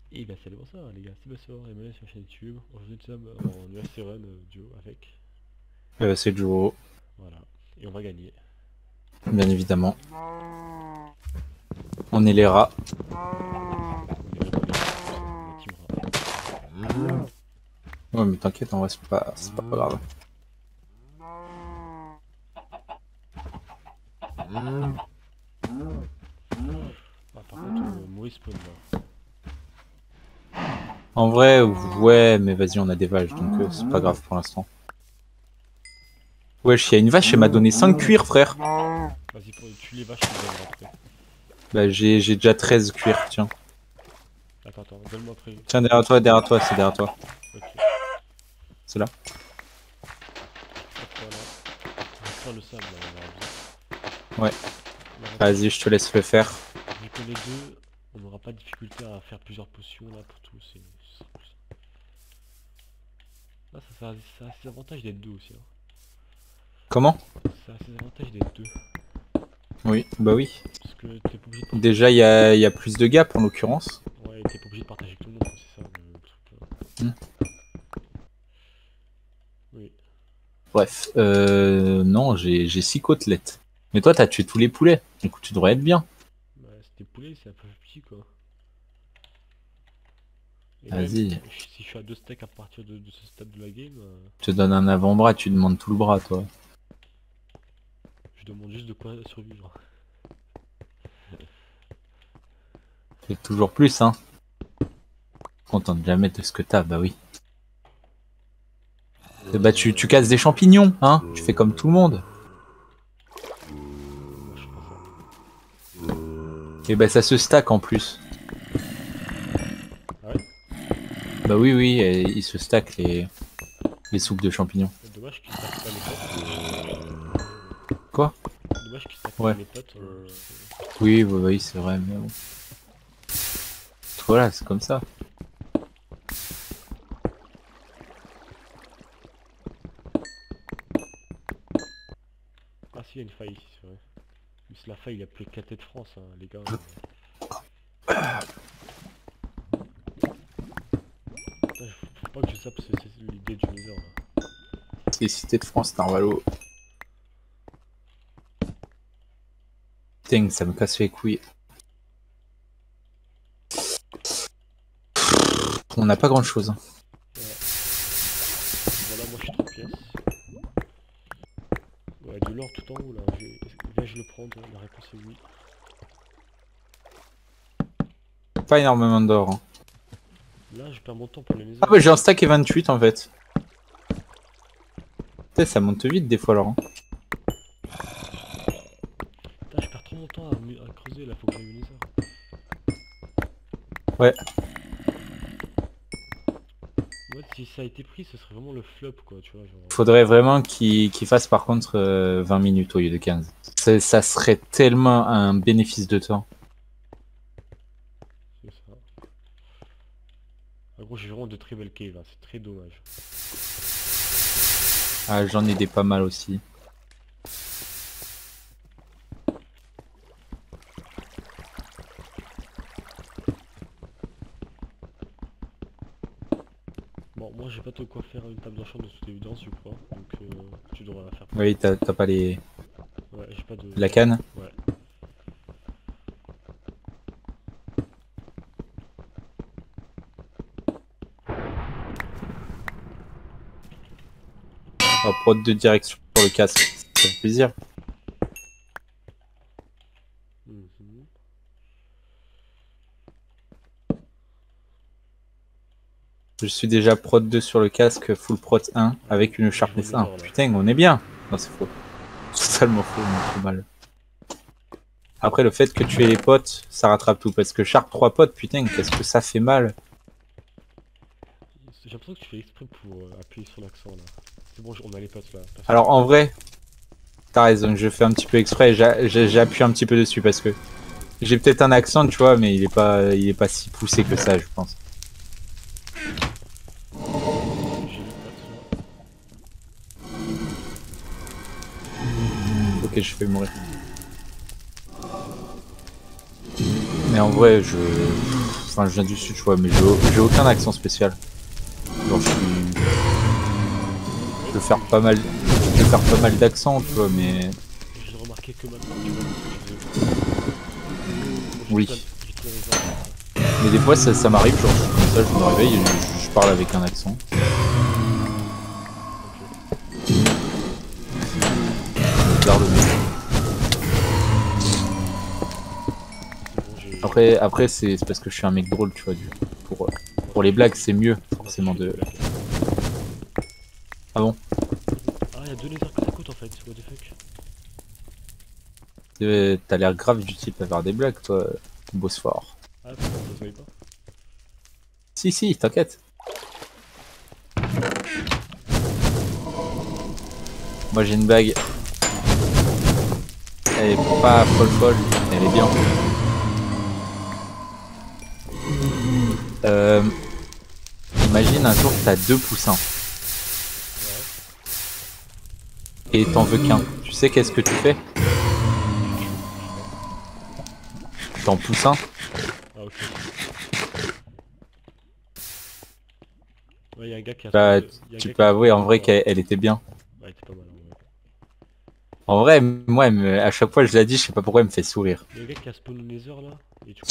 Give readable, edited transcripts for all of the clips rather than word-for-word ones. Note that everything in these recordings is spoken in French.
Et bah salut bonsoir les gars, c'est Bassor, et sur la chaîne YouTube. Aujourd'hui nous sommes en URC Run duo avec. C'est Joe, Voilà. Et on va gagner. bien évidemment. On est les rats. On est team rat. Ouais, mais t'inquiète, en vrai, c'est pas grave. Ah, par contre, mauvais spawn là. En vrai, ouais, mais vas-y, on a des vaches, donc c'est pas grave pour l'instant. Wesh, y'a une vache, elle m'a donné 5 cuirs, frère. Vas-y, pour tuer les vaches, tu me donneras après. Bah, j'ai déjà 13 cuirs, tiens. Attends, donne-moi après. Tiens, derrière toi, c'est derrière toi. Ok, C'est là. hop voilà. On va faire le sable là, on verra Ouais, bien. vas-y, je te laisse le faire. Vu qu'on est deux, on n'aura pas de difficulté à faire plusieurs potions là pour tout. Ce sera plus simple. Là, ça a ses avantages d'être deux aussi. Hein. Comment? Ça a ses avantages d'être deux. Oui, bah oui. Parce que t'es pas obligé de partager. Déjà, y a plus de gap en l'occurrence. Ouais, t'es pas obligé de partager avec tout le monde, c'est ça le truc. Hmm. Oui. Bref, non, j'ai 6 côtelettes. Mais toi, t'as tué tous les poulets. Du coup, tu devrais être bien. Bah, c'était poulet, c'est un peu petit quoi. Et même Vas-y, si je suis à 2 steaks à partir de ce stade de la game, je te donne un avant-bras, tu demandes tout le bras, toi. je demande juste de quoi survivre. Fais toujours plus, hein. Contente jamais de ce que t'as, bah oui. Bah tu casses des champignons, hein. Tu fais comme tout le monde. Moi je ferais ça. Et bah ça se stack en plus. Ah ouais. Bah oui, oui, et ils se stack les soupes de champignons. Dommage qu'ils stackent pas les potes. Quoi? Dommage qu'ils stackent pas Ouais. les potes. Oui, bah oui, c'est vrai, mais bon. Voilà, c'est comme ça. Ah si, il y a une faille ici, c'est vrai. Mais c'est la faille la plus éclatée de France, hein, les gars. Putain, faut pas que je sape c'est l'idée du Nether là. C'est Cité de France, Narvalo. Putain, ça me casse les couilles. On n'a pas grand chose. Ouais. Voilà, moi je suis 3 pièces. Ouais, de l'or tout en haut là. Vais-je le prendre? La réponse est oui. Pas énormément d'or. Hein. Là, je perds mon temps pour les Ah maisons. bah j'ai un stack et 28 en fait. Putain, ça monte vite des fois, alors. Hein. Putain, je perds trop mon temps à creuser là, faut que j'aille au Nether. Ouais. Moi, si ça a été pris, ce serait vraiment le flop quoi, tu vois. Genre, Faudrait vraiment qu'il fasse par contre 20 minutes au lieu de 15. Ça serait tellement un bénéfice de temps. c'est ça. En gros, j'ai vraiment de très belles caves là, c'est très dommage. Ah, j'en ai des pas mal aussi. Bon, moi j'ai pas de quoi faire une table d'enchant de toute évidence, je crois. Donc tu devras la faire pour moi. Oui, t'as pas Ouais, j'ai pas de. la canne. Ouais. Oh, prod de direction sur le casque. Ça fait plaisir. Mhm. Je suis déjà prod 2 sur le casque, full prod 1 avec une Moi je vais au sharpness 1. Nether là. Putain, on est bien. Non, c'est faux. Totalement faux, on est trop mal. Après, le fait que tu aies les potes, ça rattrape tout. Parce que Sharp 3 potes, putain, qu'est-ce que ça fait mal. J'ai l'impression que tu fais exprès pour appuyer sur l'accent là. C'est bon, on a les potes là. Alors, en vrai, t'as raison, je fais un petit peu exprès. J'appuie un petit peu dessus parce que j'ai peut-être un accent, tu vois, mais il est pas si poussé que ça, je pense. J'ai 8 potes là. Ok, je fais mourir. Mais en vrai, Enfin, je viens du sud, tu vois, mais j'ai aucun accent spécial. Genre, je peux faire pas mal, d'accents, tu vois, mais Je l'ai remarqué que maintenant, tu vois. Parce que oui. j'ai tout raison. Mais des fois, ça m'arrive, genre, je suis comme ça, je me réveille et je parle avec un accent. Ok. Bizarre, le mec. C'est bon, j'ai... Après c'est parce que je suis un mec drôle, tu vois. Pour les blagues, c'est mieux, forcément, de... Ah bon? Ah, il y a 2 lézards côte à côte en fait, what the fuck. T'as l'air grave du type à faire des blagues, toi, Bosphore. Ah, ça se voyait pas. Si, t'inquiète. Moi, j'ai une bague. Elle est pas folle, elle est bien. Imagine un jour que t'as 2 poussins. Et t'en veux qu'un. Tu sais qu'est-ce que tu fais? T'en pousses un. Ah, ok. Ouais, y'a un gars qui a... Bah, y a un tu gars peux qui a- avouer en vrai qu'elle était bien. Ouais, elle était pas mal. En vrai, moi, à chaque fois je la dis, je sais pas pourquoi elle me fait sourire. Y'a un gars qui a spawn au Nether là, et du coup...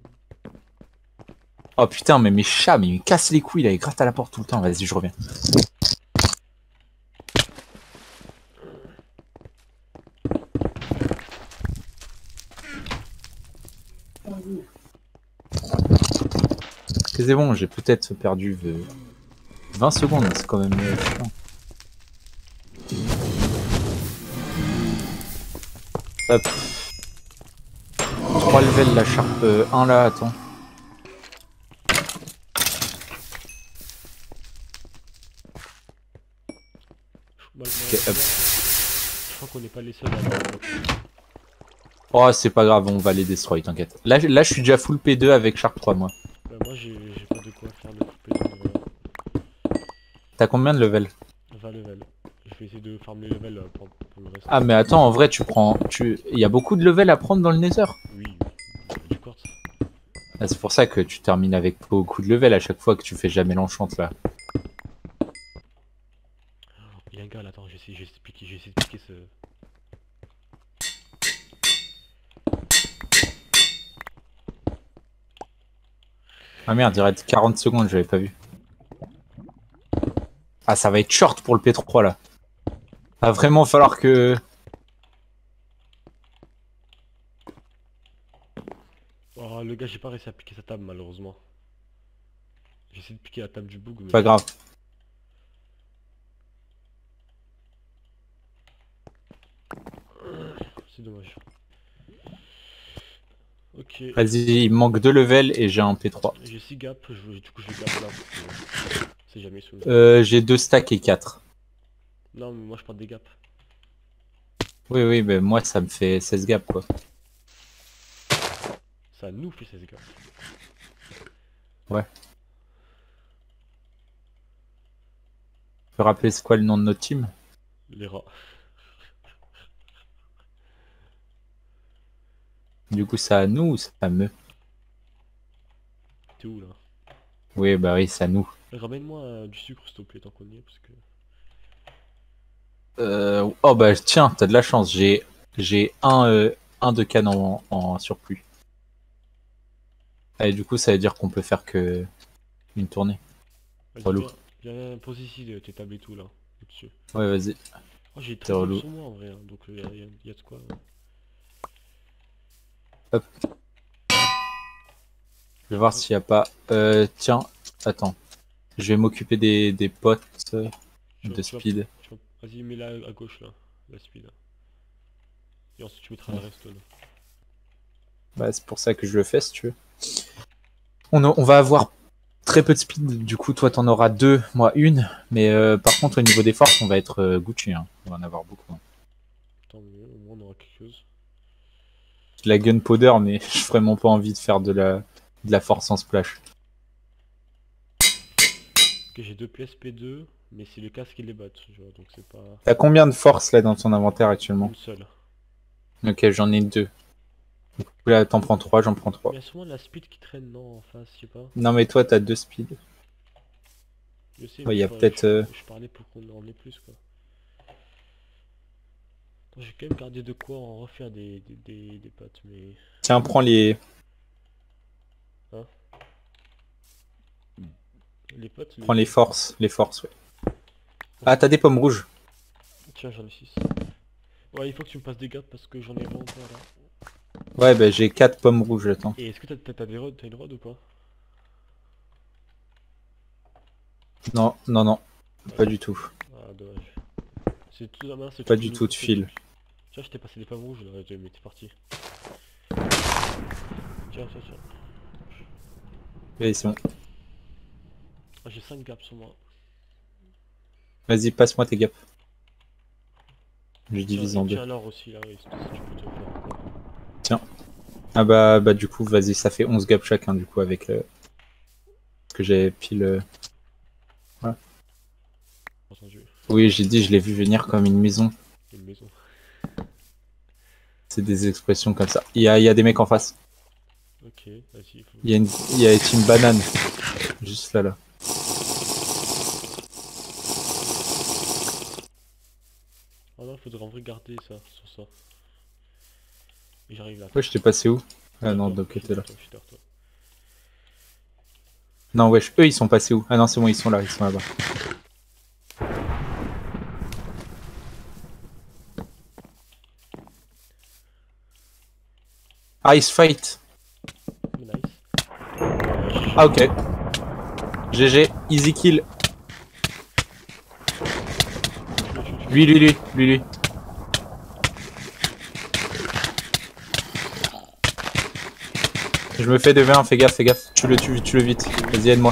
Oh putain, mais mes chats, mais ils me cassent les couilles là, ils grattent à la porte tout le temps. Vas-y, je reviens. C'est bon, j'ai peut-être perdu 20 secondes, c'est quand même chiant. Hop. 3 levels la Sharp 1 là, attends. Ok, hop. Je crois qu'on n'est pas les seuls à avoir... Oh, c'est pas grave, on va les destroy, t'inquiète. Là, je suis déjà full P2 avec Sharp 3, moi. Bah, moi j'ai pas de quoi faire de couper de T'as combien de level? 20 levels. Je vais essayer de farm les levels pour le reste. Ah, mais attends, en vrai, il y a beaucoup de levels à prendre dans le Nether. Oui, du quartz. Ah, c'est pour ça que tu termines avec beaucoup de level à chaque fois que tu fais jamais l'enchant là. Il y a un gars là, attends, j'ai essayé de piquer ce... Ah merde, il reste 40 secondes, j'avais pas vu. Ah, ça va être short pour le P3 là. Va vraiment falloir que... Oh, le gars, j'ai pas réussi à piquer sa table malheureusement. J'ai essayé de piquer la table du bug, mais... Pas grave. C'est dommage. Ok. Vas-y, il me manque 2 levels et j'ai un P3. J'ai 6 gaps, du coup je vais gap là. C'est jamais sous. J'ai 2 stacks et 4. Non, mais moi je prends des gaps. Oui, mais moi ça me fait 16 gaps quoi. Ça nous fait 16 gaps. Ouais. Tu peux rappeler c'est quoi le nom de notre team? Les rats. Du coup, ça à nous ou ça à me? T'es où là? Oui, bah oui, c'est à nous. Ramène-moi du sucre s'il te plaît tant qu'on y est parce que... Oh bah tiens, t'as de la chance, j'ai un de canne en surplus. Et du coup, ça veut dire qu'on peut faire que une tournée. Relou. Viens, pose ici tes tables et tout là, au-dessus. Ouais, vas-y. Oh, j'ai C'est 13 relou. sur moi en vrai, hein, donc y a de quoi. Hop. Je vais voir s'il y a pas... tiens, attends. Je vais m'occuper des potes de speed. Vas-y, mets-la à gauche là, la speed. Et ensuite tu mettras le reste là. Bah, c'est pour ça que je le fais si tu veux. On va avoir très peu de speed, du coup toi t'en auras 2, moi 1. Mais par contre au niveau des forces on va être Gucci, hein. On va en avoir beaucoup. Hein. Tant mieux, au moins on aura quelque chose. De la gunpowder mais j'ai vraiment pas envie de faire de la force en splash. Ok, j'ai 2 pièces P2, mais c'est le casque qui les bat, tu vois, donc c'est pas... T'as combien de force là dans ton inventaire actuellement? Une seule. Ok, j'en ai 2. Là, t'en prends 3, j'en prends 3. Il y a souvent de la speed qui traîne, non, en face, je sais pas. Non, mais toi, t'as 2 speed. Je sais, Ouais, mais y a peut-être. je parlais pour qu'on en ait plus, quoi. Attends, j'ai quand même gardé de quoi en refaire des potes, mais... Tiens, prends les. Hein? Les potes, Prends les forces. Les forces, ouais. Ok. Ah, t'as des pommes rouges. Tiens, j'en ai 6. Ouais, il faut que tu me passes des gars parce que j'en ai vraiment pas là. Ouais, bah j'ai 4 pommes rouges, attends. Et est-ce que t'as des rods, t'as une rod ou pas? Non, non, non. Pas Ouais. du tout. Ah, dommage. C'est tout la main, c'est Pas tout du le tout de c'est fil. Tiens, je t'ai passé des pommes rouges là, mais t'es parti. Tiens, tiens, tiens. Oui, c'est bon. Ah, j'ai 5 gaps sur moi. Vas-y, passe-moi tes gaps. Je Tiens, divise et en deux. tiens l'or aussi là, oui, si tu peux te le faire encore. Tiens. Ah bah du coup, vas-y, ça fait 11 gaps chacun, du coup, avec ce que j'avais pile. Voilà. Entendu. Oui, j'ai dit, je l'ai vu venir comme une maison. Une maison. C'est des expressions comme ça. Il y a des mecs en face. Ok, vas-y. Faut... Il y a une banane. Juste là, là. Ah non, faudrait en vrai garder ça, sur ça. Et j'arrive là. Ouais, je t'ai passé où? Ah non, Derrière toi, donc je suis t'es là. derrière toi, je suis derrière toi. Non, wesh, eux, ils sont passés où? Ah non, c'est bon, ils sont là, ils sont là-bas. Ice fight. Nice. Ah, ok. GG, easy kill. Lui. Je me fais de 20, fais gaffe, fais gaffe. Tu le vite. Vas-y, aide-moi.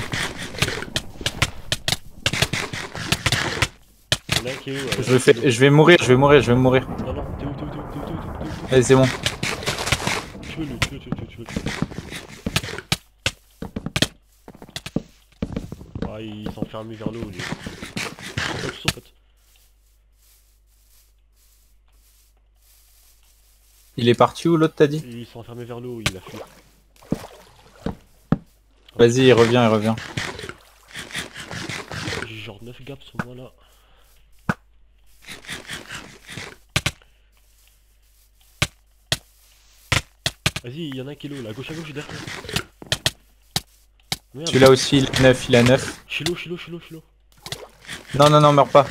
Là, qui est où, Je vais mourir. Non, non, t'es où, t'es où, t'es où, t'es où, t'es où, t'es où, Allez, c'est bon. Tue-le, tue-le. Ah, il s'est enfermé vers le haut, lui. Son pote. Il est parti où, l'autre, t'as dit? Il s'est enfermé vers le haut, il a fui. Vas-y, il revient. J'ai genre 9 gaps sur moi là. Vas-y, il y en a un qui est là, à gauche, derrière toi. Merde. Celui-là aussi, il a 9. Je suis low. Non, meurs pas.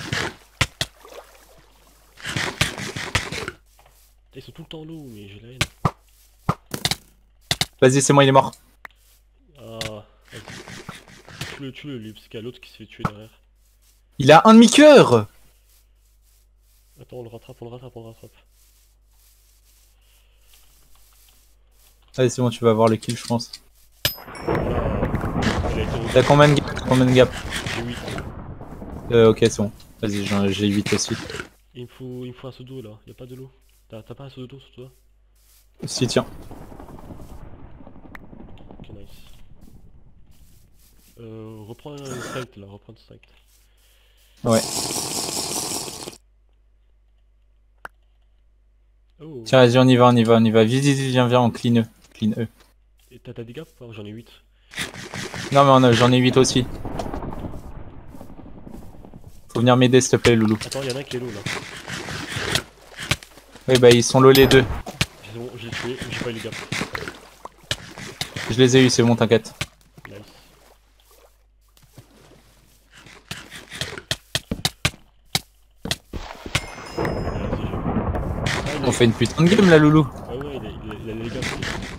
Ils sont tout le temps low, mais j'ai la haine. Vas-y, c'est moi, il est mort. Ah, vas-y. Tue-le lui, parce qu'il y a l'autre qui se fait tuer derrière. Il a un demi-cœur. Attends, on le rattrape. Allez, c'est bon, tu vas avoir le kill, je pense. Voilà. Il a été T'as combien de gap? J'ai 8. Ok, c'est bon. Vas-y, j'ai 8 aussi. Il me faut un seau d'eau là, y'a pas de l'eau. T'as pas un seau d'eau sur toi? Si, tiens. Ok, nice. Reprends un strength là, reprends un strength. Ouais. Oh. Tiens, vas-y, on y va. Vite, viens, on clean eux. Clean eux. Et t'as des gaps ou pas? J'en ai 8. Non, mais j'en ai 8 aussi. Faut venir m'aider, s'il te plaît, loulou. Attends, y'en a un qui est low là. Oui, bah, ils sont low les deux. C'est bon, j'ai tué, j'ai pas eu les gaps. Je les ai eu, c'est bon, t'inquiète. Nice. On fait une putain de game là, loulou. Ah ouais, il a les gaps.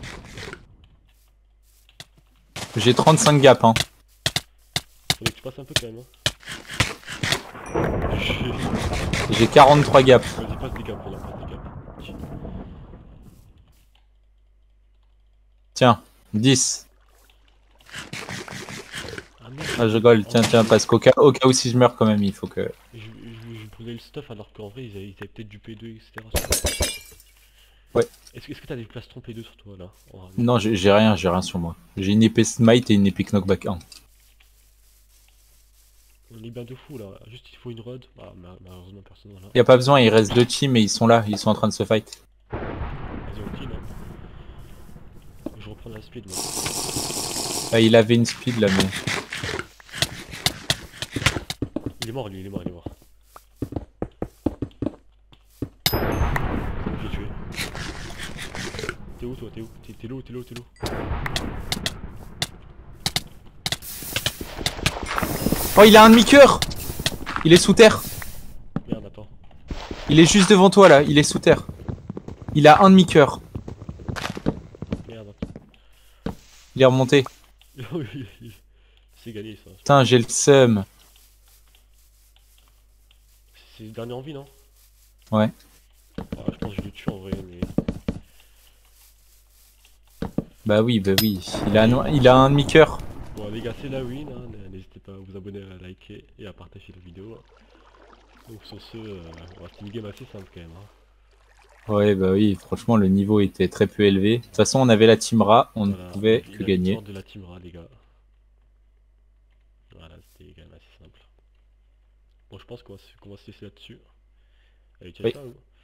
J'ai 35 gaps, hein. Faudrait que tu passes un peu quand même. Hein. J'ai 43 gaps. Vas-y, passe des gaps, voilà, passe des gaps. Tiens, 10. Ah merde. Ah, je rigole, tiens, parce qu'au cas où si je meurs quand même, il faut que... Je prenais le stuff alors qu'en vrai ils avaient peut-être du P2 etc. Ouais. Est-ce que t'as des plastrons P2 sur toi là? Non, j'ai rien sur moi. J'ai une épée smite et une épée knockback 1. On est bien de fou là, juste il faut une rod. Ah malheureusement personne là. Y a pas besoin, il reste 2 teams et ils sont là, ils sont en train de se fight. Vas-y on kill hein. prendre la speed moi. Bah, il avait une speed là, mais. Il est mort lui, il est mort, il est mort. C'est bon, j'ai tué. T'es où toi? T'es où? T'es l'eau, t'es l'eau, t'es l'eau. Oh, il a un demi-cœur! Il est sous terre. Merde, attends. Il est juste devant toi là, il est sous terre. Il a un demi-cœur. Merde. Il est remonté. C'est gagné ça. Putain, j'ai le seum. C'est le dernier en vie, non? Ouais. Ah, je pense que je le tue en vrai, mais... Bah oui. Il a un demi-cœur. Bon les gars, c'est la win, hein. N'hésitez pas à vous abonner, à liker et à partager la vidéo. Donc sur ce, c'est une game assez simple quand même. Hein. Ouais, bah oui, franchement, le niveau était très peu élevé. De toute façon, on avait la Team Ra, on ne Voilà, pouvait donc, que la gagner. victoire de la Team Ra, les gars. Voilà, c'était quand même assez simple. Bon, je pense qu'on va se laisser là-dessus. Allez, ciao, Oui. ciao.